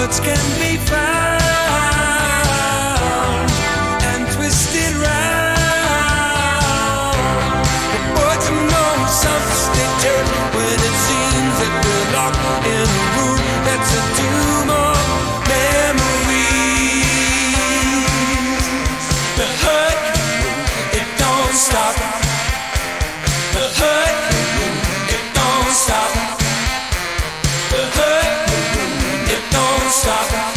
words can be found and twisted round. But you know substitute when it seems that we're locked in a room that's a tomb of memories. The hurt, it don't stop. The hurt, it don't stop. The hurt, it don't stop.